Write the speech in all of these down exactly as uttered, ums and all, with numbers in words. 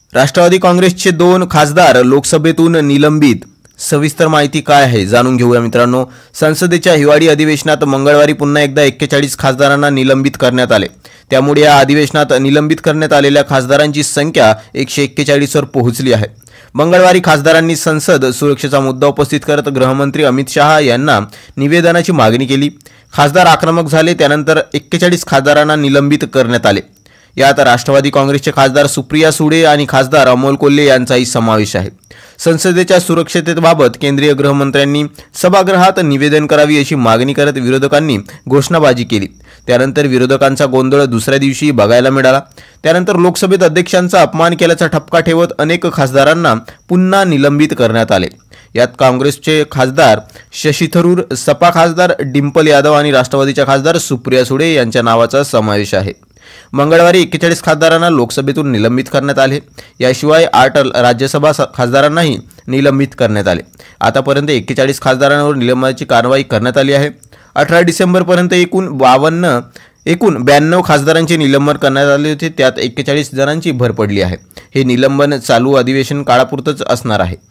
राष्ट्रवादी काँग्रेसचे दोन खासदार लोकसभेतून निलंबित। सविस्तर माहिती काय आहे जाणून घेऊया मित्रांनो। संसदेच्या हिवाळी अधिवेशनात मंगळवारी पुन्हा एकदा एक्केचाळीस खासदारांना निलंबित करण्यात आले। त्यामुळे या अधिवेशनात निलंबित करण्यात आलेल्या खासदारांची संख्या एकशे एक्केचाळीस वर पोहोचली आहे। मंगळवारी खासदारांनी संसद सुरक्षेचा मुद्दा उपस्थित करत गृहमंत्री अमित शहा यांना निवेदनाची मागणी केली। खासदार आक्रमक झाले, त्यानंतर एक्केचाळीस खासदारांना निलंबित करण्यात आले। यात राष्ट्रवादी काँग्रेसचे खासदार सुप्रिया सुळे आणि खासदार अमोल कोल्हे यांचाही समावेश आहे। संसदेच्या सुरक्षिततेबाबत केंद्रीय गृहमंत्र्यांनी सभागृहात निवेदन करावी अशी मागणी करत विरोधकांनी घोषणाबाजी केली। त्यानंतर विरोधकांचा गोंधळ दुसऱ्या दिवशी बघायला मिळाला। त्यानंतर लोकसभेत अध्यक्षांचा अपमान केल्याचा ठपका ठेवत अनेक खासदारांना पुन्हा निलंबित करण्यात आले। यात काँग्रेसचे खासदार शशी थरूर, सपा खासदार डिंपल यादव आणि राष्ट्रवादीच्या खासदार सुप्रिया सुळे यांच्या नावाचा समावेश आहे। मंगळवारी एक्केचाळीस खासदारांना लोकसभेतून निलंबित करण्यात आले। याशिवाय आठ राज्यसभा खासदारांनाही निलंबित करण्यात आले। आतापर्यंत एक्केचाळीस खासदारांवर निलंबनाची कारवाई करण्यात आली आहे। अठरा डिसेंबर पर्यंत एकूण बावन्न एकूण ब्याण्णव खासदारांचे निलंबन करण्यात आले होते। त्यात एक्केचाळीस जणांची भर पडली आहे। हे निलंबन चालू अधिवेशन काळापुरतच असणार आहे।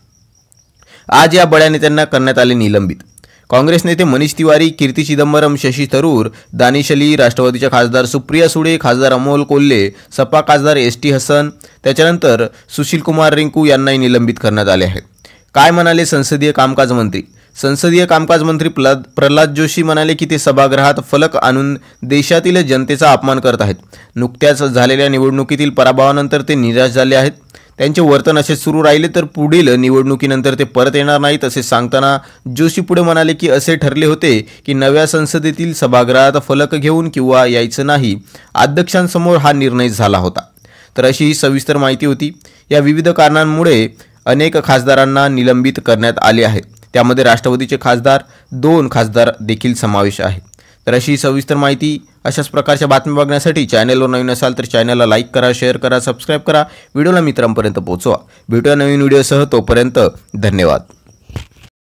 आज या बड्या नेत्यांना करण्यात आले निलंबित। काँग्रेस नेते मनीष तिवारी, कीर्ती चिदंबरम, शशी थरूर, दानिश अली, राष्ट्रवादीच्या खासदार सुप्रिया सुळे, खासदार अमोल कोल्हे, सपा खासदार एस टी हसन, त्याच्यानंतर सुशील कुमार रिंकू यांनाही निलंबित करण्यात आले आहे। काय म्हणाले संसदीय कामकाज मंत्री? संसदीय कामकाज मंत्री प्रल्हाद जोशी म्हणाले की ते सभागृहात फलक आणून देशातील जनतेचा अपमान करत आहेत। नुकत्याच झालेल्या निवडणुकीतील पराभवानंतर ते निराश झाले आहेत। त्यांचे वर्तन असे सुरू राहिले तर पुढील निवडणुकीनंतर ते परत येणार नाहीत असे सांगताना जोशी पुढे म्हणाले की असे ठरले होते की नव्या संसदेतील सभागृहात फलक घेऊन किंवा यायचं नाही, अध्यक्षांसमोर हा निर्णय झाला होता। तर अशी ही सविस्तर माहिती होती। या विविध कारणांमुळे अनेक खासदारांना निलंबित करण्यात आले आहे। त्यामध्ये राष्ट्रवादीचे खासदार दोन खासदार देखील समावेश आहे। तर अशी सविस्तर माहिती, अशाच प्रकारच्या बातम्या बघण्यासाठी चॅनलवर नवीन असाल तर चॅनलला लाईक करा, शेअर करा, सबस्क्राईब करा, व्हिडिओला मित्रांपर्यंत पोहोचवा। भेटूया नवीन व्हिडिओसह, तोपर्यंत धन्यवाद।